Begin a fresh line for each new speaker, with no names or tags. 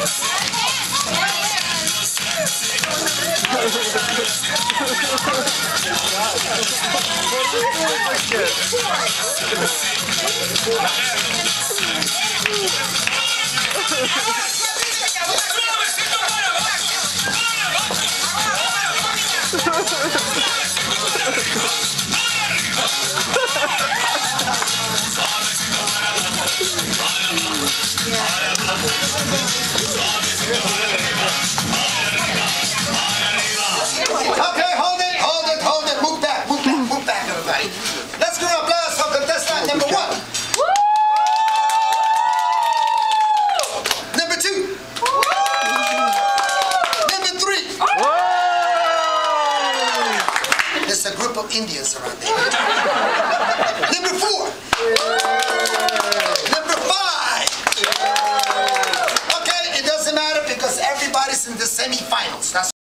Okay, hold it. Move back, everybody. Let's give an applause for contestant number 1. Number 2. Number 3. There's a group of Indians around there. Number 4. Number 5. Okay, it doesn't matter because everybody's in the semifinals. That's